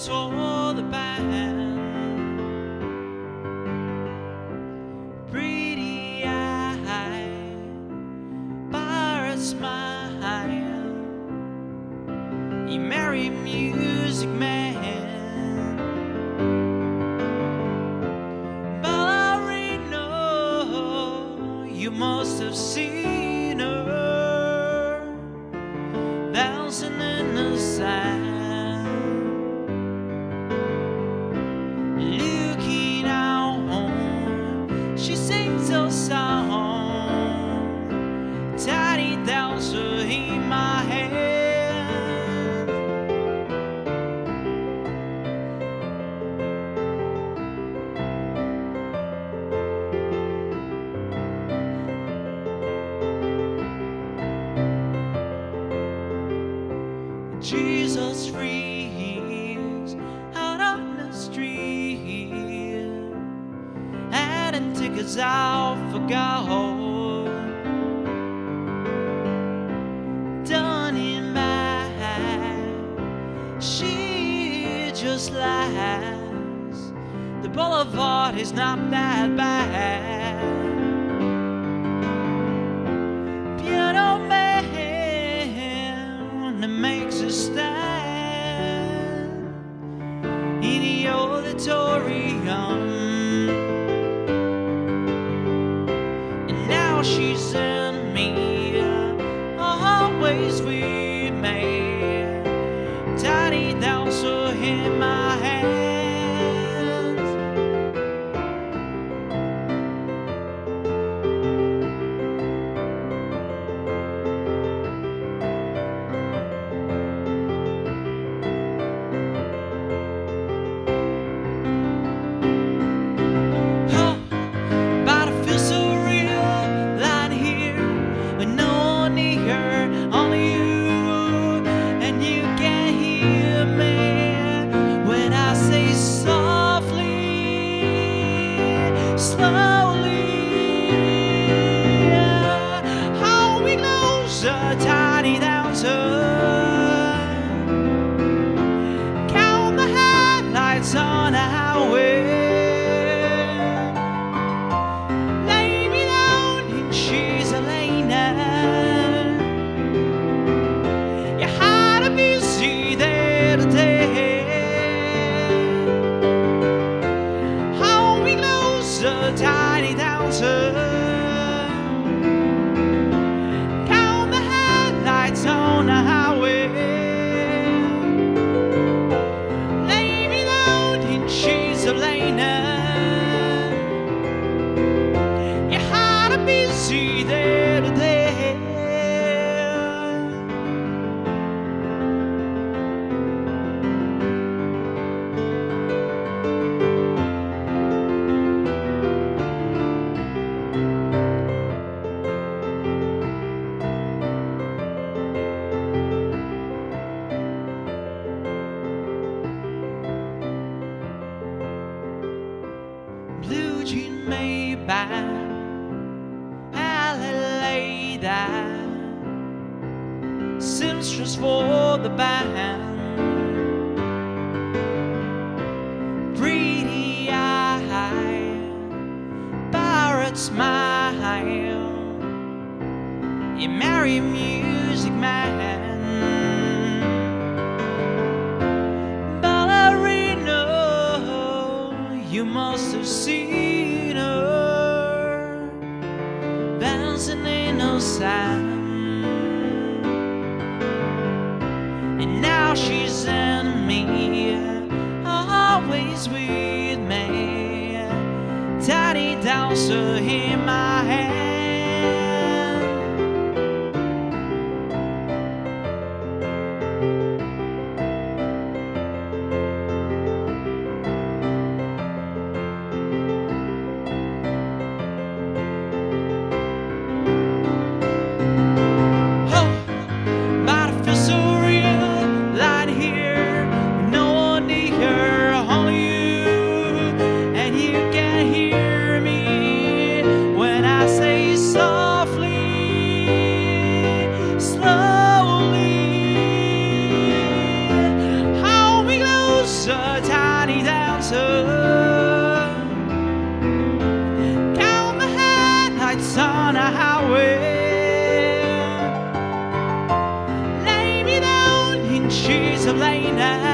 seamstress for the band. Pretty eye, pirate smile. You marry music man. Ballerina, you must have seen her dancing in the sand, looking out home. She sings a song, tiny dancer in my hand. Jesus freaks out on the street, adding tickets out for gold. Done in back, she just laughs. The boulevard is not that bad. Piano man that makes a stand in the auditorium, and now she's in me, always with me, tiny dancer in my hands. Tiny dancer, count the headlights on the highway, lay me down in she's a lane. You had a busy day today. How we close a tiny dancer, on the highway, lay me down in she's a lane. You had a busy day today. Blue jean Maybach, Adelaide, seamstress for the band. Pretty eye, pirate smile. You marry music man. You must have seen her dancing in the sand, and now she's in me, always with me, tiny dancer in my hand. Say highway. Lay me down in sheets of linen.